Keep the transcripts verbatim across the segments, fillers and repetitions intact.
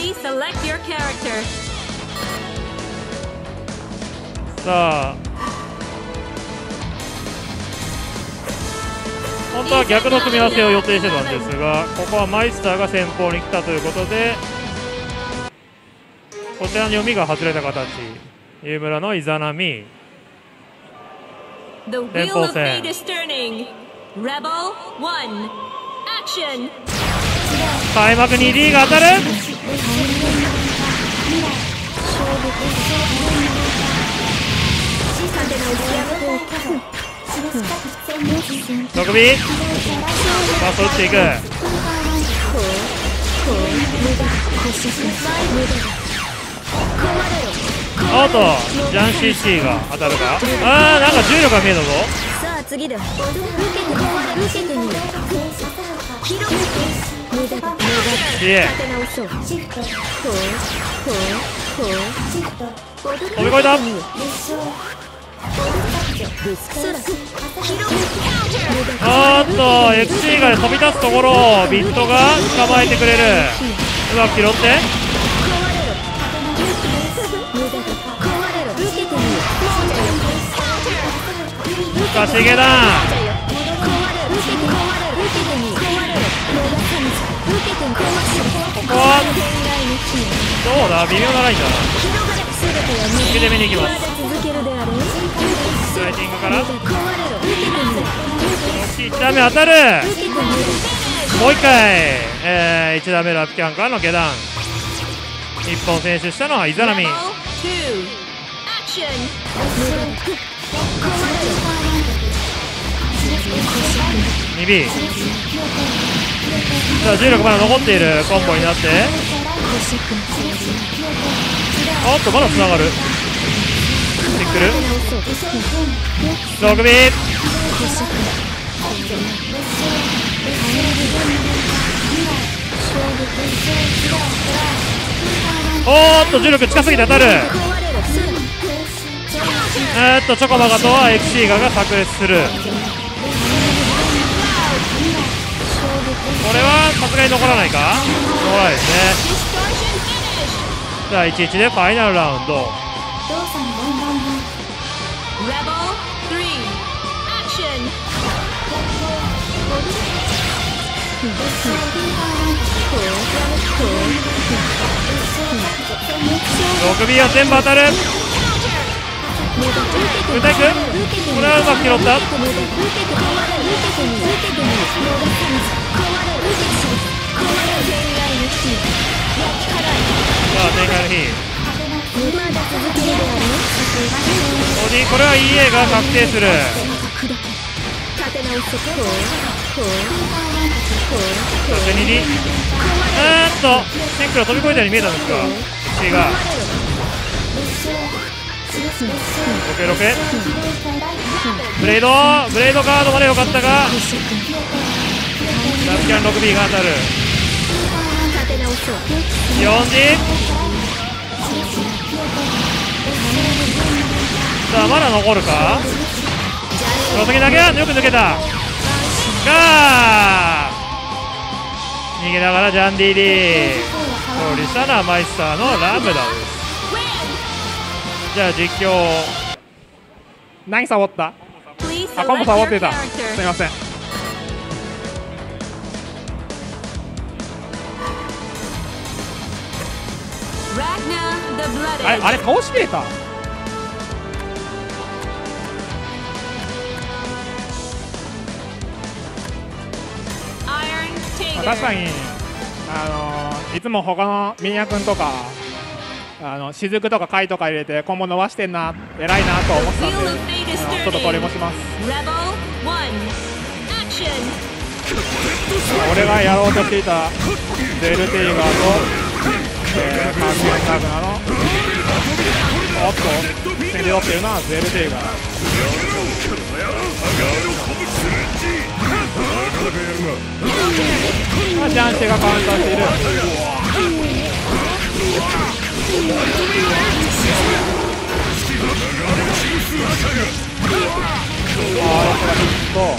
Please select your character. さあ本当は逆の組み合わせを予定してたんですが、ここはマイスターが先方に来たということで、こちらの読みが外れた形。湯村のイザナミ The wheel of fate is turning. Rebel one. Action. 開幕に ディー が当たる。ろくビーバスを打っていく。おっとジャン シーシー が当たるか。あーなんか重力が見えたぞ。 さあ次だ。受けて受けてみる。無駄だ無駄だ。立て直そう。シフト。ほうほうほう。 飛び越えた。おっと エフシー が飛び立つところをビットが捕まえてくれる。うまく拾ってかしげだ。ここはどうだ、微妙なラインだな。受け止めに行きます。スライディングからいち打目当たる。もういっかい、えー、いち打目ラップキャンからの下段。いっぽん選手したのはイザナミ。にビー さあ重力まだ残っているコンボになって、おっとまだつながる。ティックルろくビーおーっと重力近すぎて当たる。えーっとチョコマガとはエクシーガが炸裂する。これはさすがに残らないか。残らないですね。じゃあいちいちでファイナルラウンド。ろくビーは全部当たる。歌いくこれはうまく拾った。さあ展開の日ボディ、これは イーエー が確定する。縦にりえーっとシンクロ飛び越えたように見えたんですが C がロケロケブレードブレードカードまで良かったがラスキャン ろくビー が当たる。よんジー さあまだ残るか。その時だけはよく抜けたが逃げながらジャンディリー勝利したのはマイスターのラムダです。じゃあ実況何サボった。あ、コンボサボってた。すみません。あれ、あれ倒しきれた。確かに、あのー、いつも他のミニア君とかあの雫とか貝とか入れてコンボ伸ばしてんな、偉いなと思ってたんで、あのちょっとこれもします。俺がやろうとしていたゼルテイガーと、えー、カーキュンタグナのおっと先手取ってるなゼルテイガー。ジャンシェがカウンターしている。ああ、これヒット。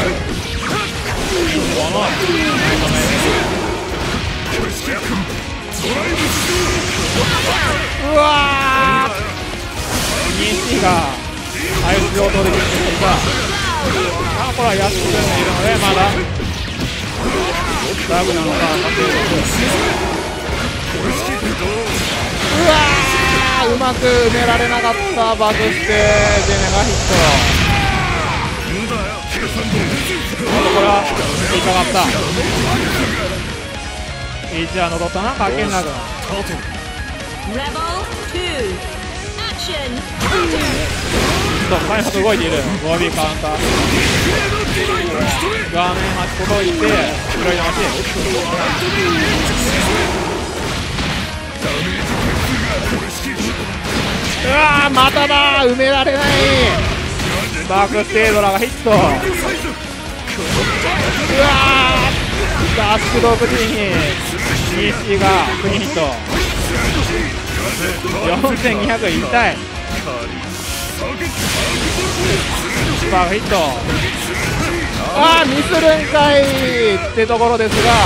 このうわー西があいつ上等できるんですが、あこれは安くいるのでまだダグなのかうわーうまく埋められなかった。バグしてジェネがヒット。あとこれは引っかかった。いちは残ったな。かけんなくな開発動いている。ゴービーカウンター画面端届いて拾い直し。うわーまただ埋められない。バックステードラがヒット。うわーダッシュ独自に西がクリーンヒット。よんせんにひゃく痛い。バーヒット。あーミスるんかいってところですが、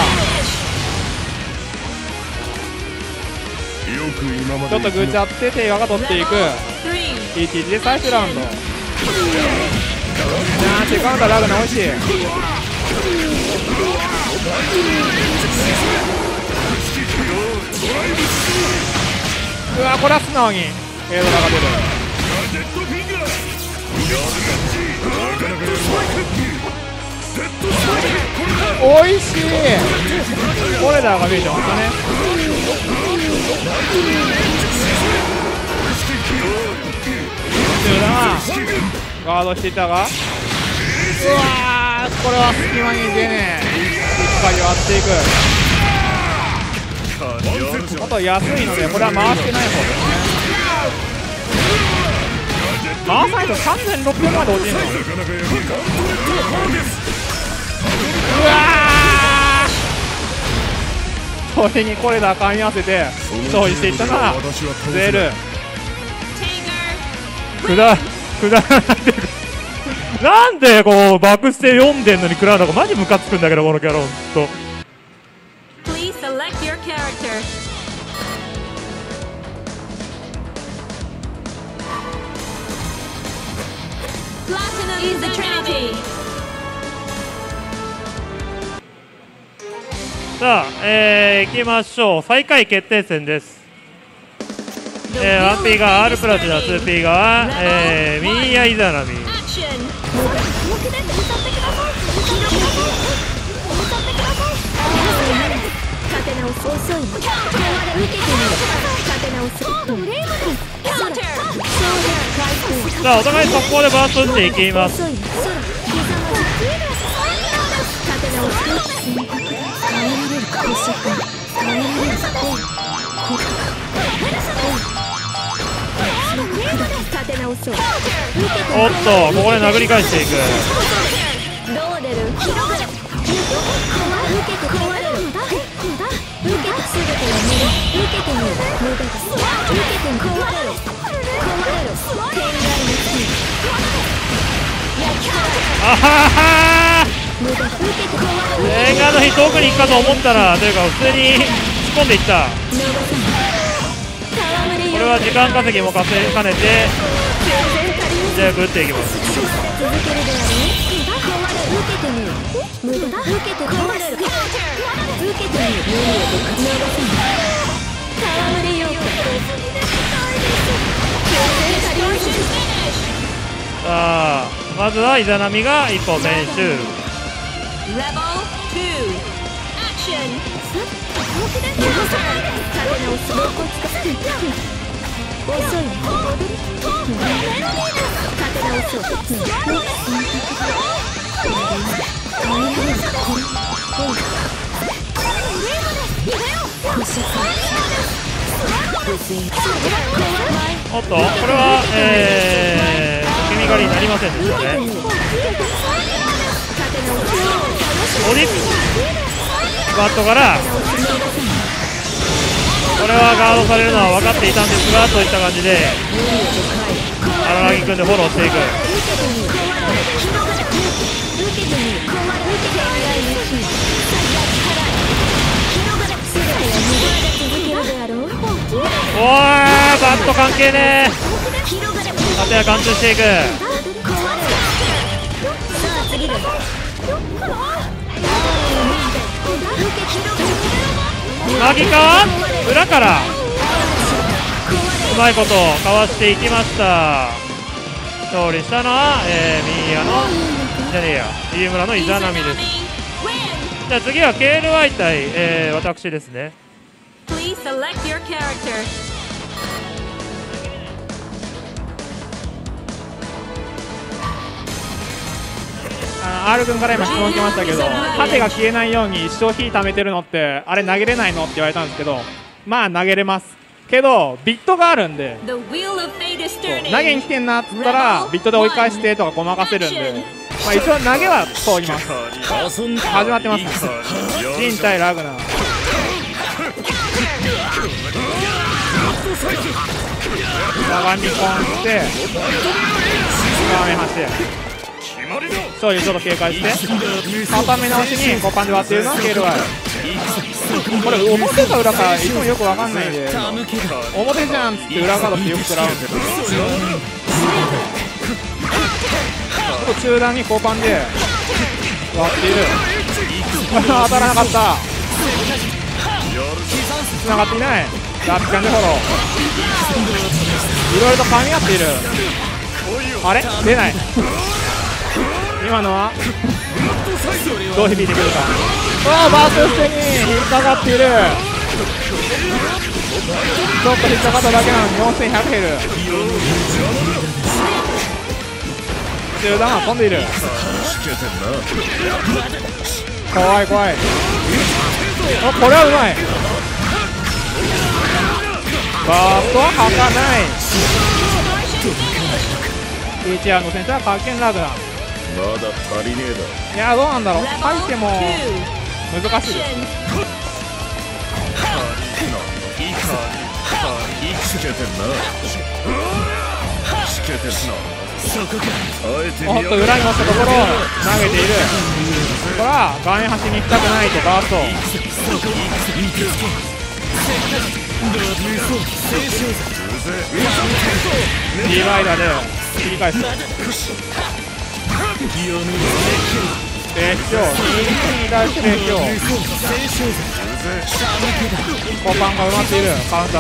ちょっとぐちゃってテイガが取っていく。 イーティージー で最終ラウンド。ジャーンチカウンターラグナ美味しい。うわこれは素直にエドラが出る。おいしい。コレダーが見えてましたね。ガードしていたが、うわーこれは隙間に出ねえ。しっかり割っていく。あと安いのでこれは回してない方ですね。回さないとさんぜんろっぴゃくまで落ちるの。うわーそれにこれだ噛み合わせて消費していったのはゼル。くだくだらないでなんでこうバックステ読んでんのに食らうのかマジムカつくんだけどこのキャラほんと。さあ、えー、いきましょう。最下位決定戦です。えー、ワンピーが R プラチナ、ツーピーが、えー、ミーヤイザナミ。さあお互い速攻でバースト打っていきます。おっとここで殴り返していく。あははー、映画の日遠くに行くかと思ったらというか普通に突っ込んでいった。これは時間稼ぎも稼ぎ兼ねて全部打っていきます。さあまずはイザナミが一歩選手。おっとこれは、えー、君狩りになりませんでしたね。オリックバットからこれはガードされるのは分かっていたんですがといった感じで荒木君でフォローしていく。 ット関係ねー。縦は貫通していく。マギか裏からうまいことかわしていきました。勝利したのは、えー、ミーヤのじゃねえや飯村のイザナミです。じゃあ次は ケーエルワイ 対、えー、私ですね。 Please select your character. あの R 君から今質問来ましたけど、盾が消えないように一生火溜めてるのってあれ投げれないのって言われたんですけど、まあ投げれますけどビットがあるんで、 The wheel of fate is そう turning. 投げに来てんなっつったらビットで追い返してとかごまかせるんで、まあ、一応投げは通ります。始まってます。ジン対ラグナー、しゃがみ込んで画面走ってそういうちょっと警戒して固め直しにごパンで割っているのは ケーエルワイ。 これ表か裏かいつもよくわかんないんで、表じゃんっつって裏カードってよく食らうんですけど、ちょっと中段にごパンで割っている。当たらなかった。繋がっていない。ラッピカンでフォロー、いろいろと噛み合っている。あれ出ない。今のはどう響いてくるか。わあバースステに引っかかっている。ちょっと引っかかっただけなのによんせんひゃく減る。中段は飛んでいる。怖い怖い。あこれはうまい。バーストは吐かない。 エイチアール の選手はカッケンラグナー。 まだ足りねえだ。 いやどうなんだろう、入っても難しいです。おっと裏に持ったところを投げている。これは画面端に行きたくないとバースト。ディバイダーで切り返す。列強に対して列強コパンが埋まっている。カウンター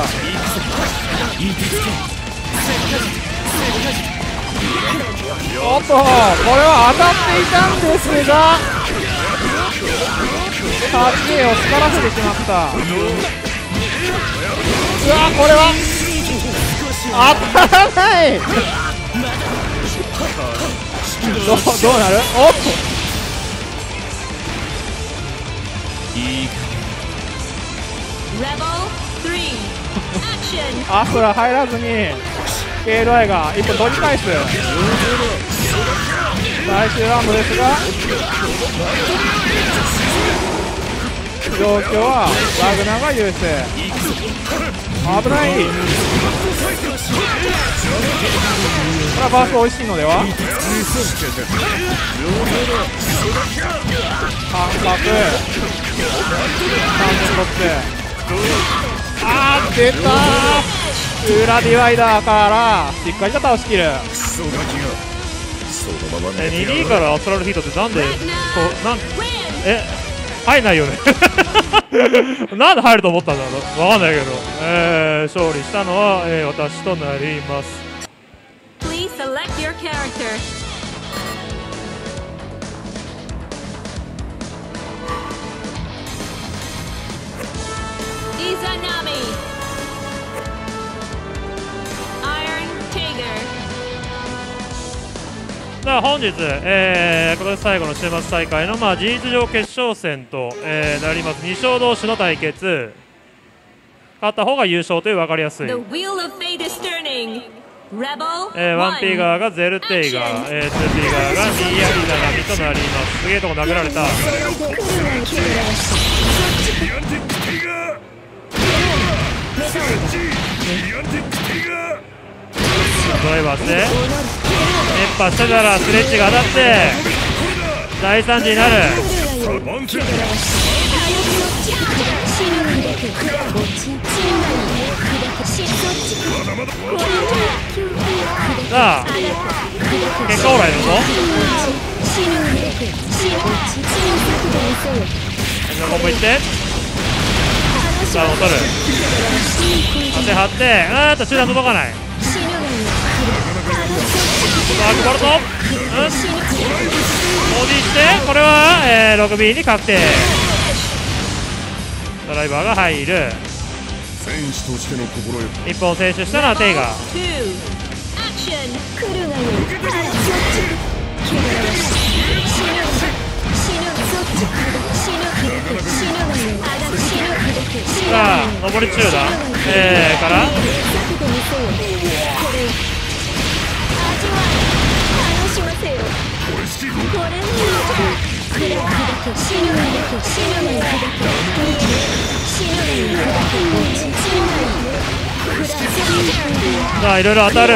おっとこれは当たっていたんですが はちエー を疲らせてしまった。うわこれは当たらないどう、どうなる。おっとアスラ入らずに ケーエルワイ が一本取り返す。最終ラウンドですが状況はラグナーが優勢。危ない。これはバースト美味しいのでは。感覚さんねん取ってあー出たー。裏ディワイダーからしっかりと倒しきる。 え にディー からアストラルヒートってなんでこうなんえ入んないよねなんで入ると思ったんだろうわかんないけど、えー、勝利したのは、えー、私となります。 Please select your character. Izanami Iron Tiger。 さあ本日、えー、今年最後の週末大会の、まあ、事実上決勝戦と、えー、なりますに勝同士の対決。勝った方が優勝という分かりやすい、 The wheel of fate is turning. Rebel えー、ワンピー側がゼルテイガー、えー、ツーピー側がミーヤリザナミとなります。すげえとこ殴られた。ドライバーして熱波してたらスレッジが当たって大惨事になる。 さあ結果オーライだぞ。変なコンボいって、さあもう取る、当て張って、あーっと中段届かない。さあ配るぞ、うん、ボディして、これは、えー、ろくビー に確定。ドライバーが入る。 戦士としての心得。 一本選手したのはテイガー。さあ上り中段、えー、からさあいろいろ当たる。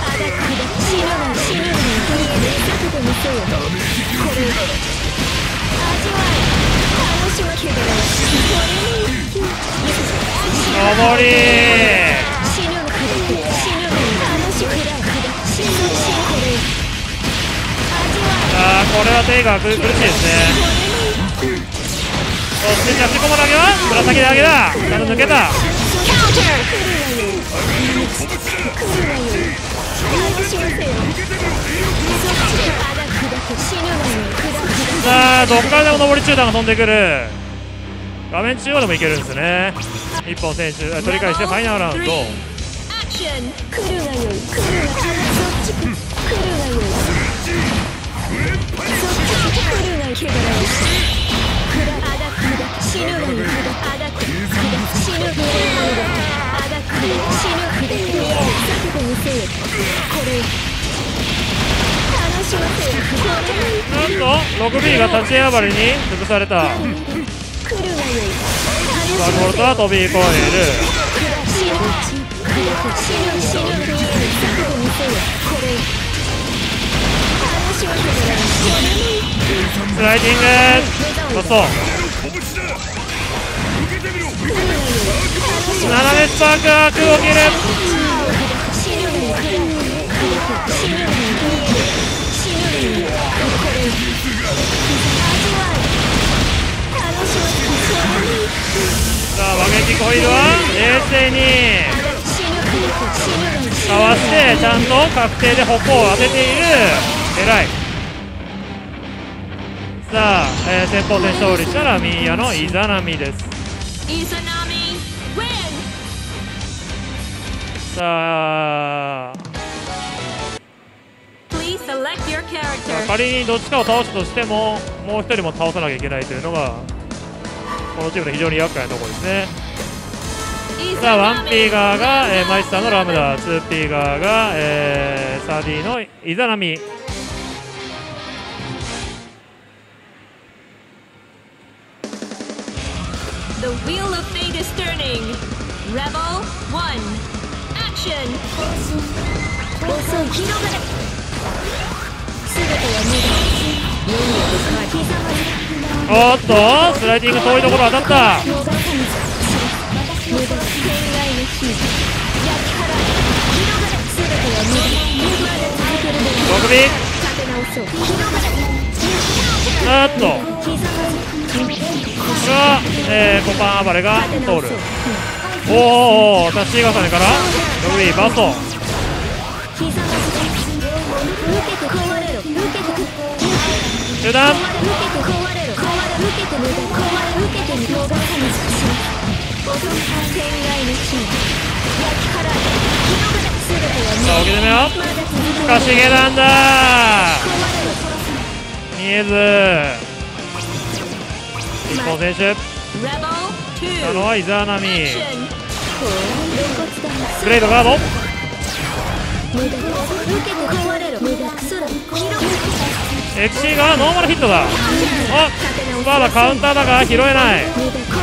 上り、あーこれはテイガー苦しいですね。そして着地コマ投げは紫で上げだ。ちゃんと抜けた。さあどっからでも上り中段が飛んでくる。画面中央でもいけるんですね。一本選手取り返してファイナルラウンド。なんと ろくビー が立ち上がりに潰された。バルボルトは飛び越える。スライディングラスト斜めスパークが空を切る。さあマグネティックホイールは冷静にかわしてちゃんと確定で矛を当てている。偉い。さあ、えー、先鋒戦勝利したらミーヤのイザナミです。さあ仮にどっちかを倒したとしてももう一人も倒さなきゃいけないというのがこのチームの非常に厄介なところですね。さあワンピーガーが、えー、マイスターのラムダ、ツーピーガーが、えー、サーディーのイザナミ。 The wheel of fate is turning. Rebel one. Action. おっとスライディング遠いところ当たった。ろくビー。あっとが、えー、コパン暴れが通る。おーおータッチ重ねからろくビーバスト中断。さあ置き止めよ。しかし下段だ。見えず一本選手なのはイザナミ。グレードガード。エクシーがノーマルヒットだ。あまだカウンターだが拾えない。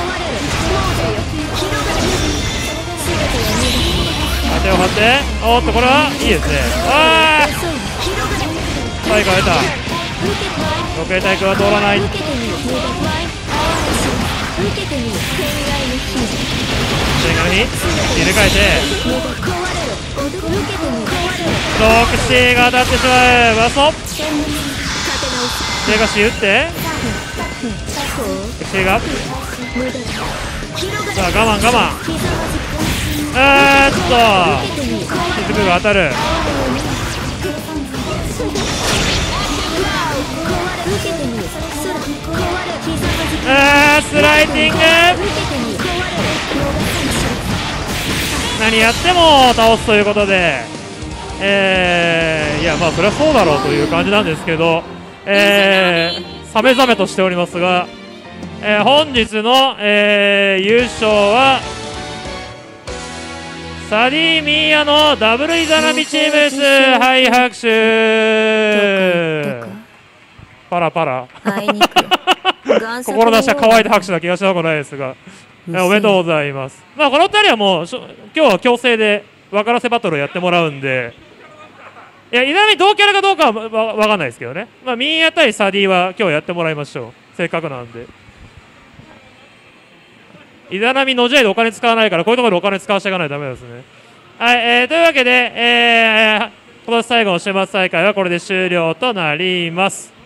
手を張っておっとこれはいいですね。ああスパイクが出た。時計体育は通らない。前側に入れ替えてロクシーが当たってしまう。バストレガシー打ってロクシーがさあ我慢我慢。えーっとキズブが当たる。えースライディング何やっても倒すということで、えー、いやまあそれはそうだろうという感じなんですけど、えー、サメザメとしておりますが、えー、本日の、えー、優勝はサディミーヤのダブルイザナミチームです。はい拍手パラパラあいにく心なしは乾いた拍手な気がしなくないですが、おめでとうございます。まあこのふたりはもう今日は強制で分からせバトルをやってもらうんで、いやイザナミ同キャラかどうかはわ分かんないですけどね、まあ、ミーヤ対サディは今日やってもらいましょう。せっかくなんでイザナミの試合でお金使わないから、こういうところでお金使わせていかないとダメですね。はい、えー、というわけで、えー、今年最後の週末大会はこれで終了となります。